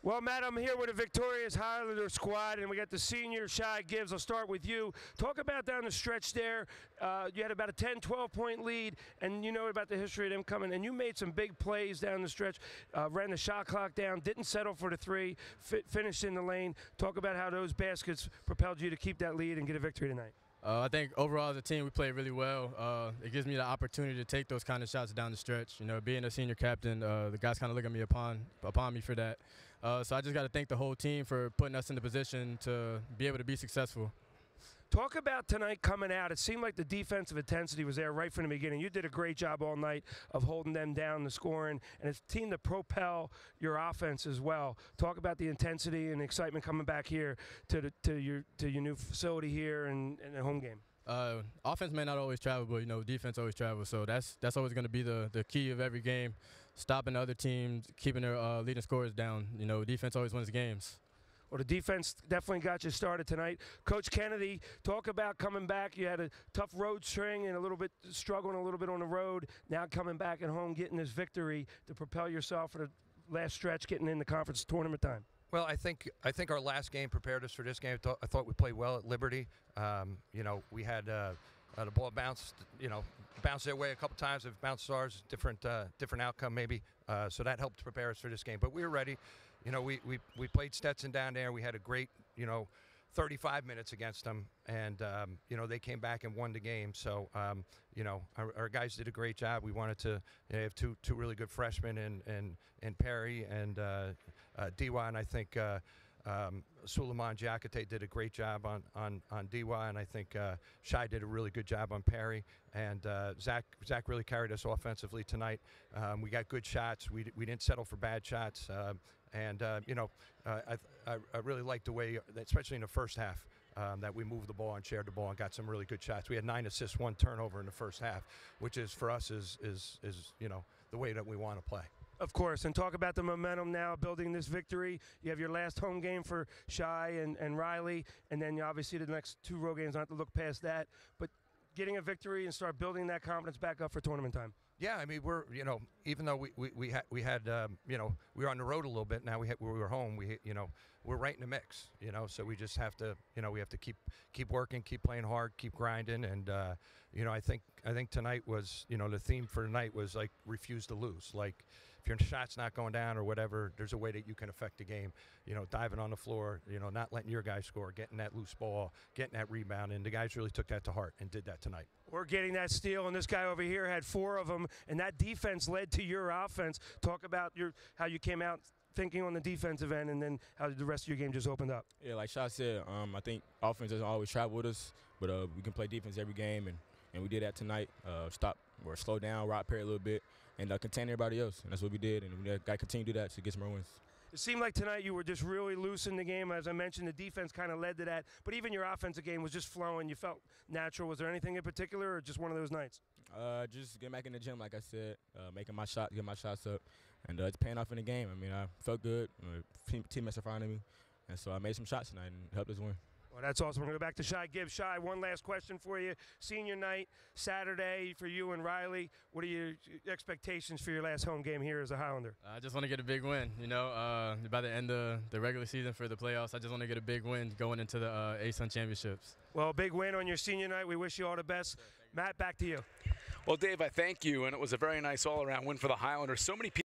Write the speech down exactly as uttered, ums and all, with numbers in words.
Well, Matt, I'm here with a victorious Highlander squad, and we got the senior Shy Gibbs. I'll start with you. Talk about down the stretch there. Uh, you had about a ten, twelve point lead, and you know about the history of them coming, and you made some big plays down the stretch, uh, ran the shot clock down, didn't settle for the three, fi finished in the lane. Talk about how those baskets propelled you to keep that lead and get a victory tonight. Uh, I think overall as a team we played really well. Uh, it gives me the opportunity to take those kind of shots down the stretch. You know, being a senior captain, uh, the guys kind of look at me upon upon me for that. Uh, so I just got to thank the whole team for putting us in the position to be able to be successful. Talk about tonight coming out. It seemed like the defensive intensity was there right from the beginning. You did a great job all night of holding them down, the scoring, and it's a team to propel your offense as well. Talk about the intensity and excitement coming back here to the, to your to your new facility here and, and the home game. Uh, offense may not always travel, but you know defense always travels. So that's that's always going to be the the key of every game, stopping the other teams, keeping their uh, leading scorers down. You know, defense always wins games. Well, the defense definitely got you started tonight. Coach Kennedy, talk about coming back. You had a tough road string and a little bit struggling a little bit on the road. Now coming back at home, getting this victory to propel yourself for the last stretch, getting in the conference tournament time. Well, I think I think our last game prepared us for this game. I thought, I thought we played well at Liberty. Um, you know, we had uh, uh, the ball bounced, you know, bounced their way a couple times. If bounced ours, different uh, different outcome maybe. Uh, so that helped prepare us for this game. But we were ready. You know, we, we, we played Stetson down there. We had a great, you know, thirty-five minutes against them. And, um, you know, they came back and won the game. So, um, you know, our, our guys did a great job. We wanted to you know, have two two really good freshmen in, in, in Perry and uh, uh, D Y. And I think uh, um, Suleiman Giacate did a great job on, on, on D Y. And I think uh, Shy did a really good job on Perry. And uh, Zach, Zach really carried us offensively tonight. Um, we got good shots. We, we didn't settle for bad shots. Uh, And, uh, you know, uh, I, I really liked the way, especially in the first half, um, that we moved the ball and shared the ball and got some really good shots. We had nine assists, one turnover in the first half, which is, for us, is, is, is you know, the way that we want to play. Of course, and talk about the momentum now, building this victory. You have your last home game for Shy and, and Riley, and then obviously the next two road games, not have to look past that. But getting a victory and start building that confidence back up for tournament time. Yeah, I mean, we're, you know, even though we, we, we had, we had um, you know, we were on the road a little bit, now we, had, we were home, we, you know, we're right in the mix, you know, so we just have to, you know, we have to keep keep working, keep playing hard, keep grinding, and, uh, you know, I think, I think tonight was, you know, the theme for tonight was, like, refuse to lose. Like, if your shot's not going down or whatever, there's a way that you can affect the game, you know, diving on the floor, you know, not letting your guys score, getting that loose ball, getting that rebound, and the guys really took that to heart and did that tonight. We're getting that steal, and this guy over here had four of them, and that defense led to your offense. Talk about your how you came out thinking on the defensive end, and then how the rest of your game just opened up. Yeah, like Shaw said, um, I think offense doesn't always travel with us, but uh, we can play defense every game, and, and we did that tonight. Uh, stop or slow down, rock Perry a little bit, and uh, contain everybody else, and that's what we did, and we got to continue to do that to get some more wins. It seemed like tonight you were just really loose in the game. As I mentioned, the defense kind of led to that, but even your offensive game was just flowing. You felt natural. Was there anything in particular, or just one of those nights? Uh, just getting back in the gym, like I said, uh, making my shot, getting my shots up, and uh, it's paying off in the game. I mean, I felt good. Uh, team, teammates are finding me, and so I made some shots tonight and helped us win. Well, that's awesome. We're going to go back to Shy Gibbs. Shy, one last question for you. Senior night, Saturday for you and Riley. What are your expectations for your last home game here as a Highlander? I just want to get a big win. You know, uh, by the end of the regular season for the playoffs, I just want to get a big win going into the uh, A S U N championships. Well, a big win on your senior night. We wish you all the best. Matt, back to you. Well, Dave, I thank you, and it was a very nice all-around win for the Highlanders. So many people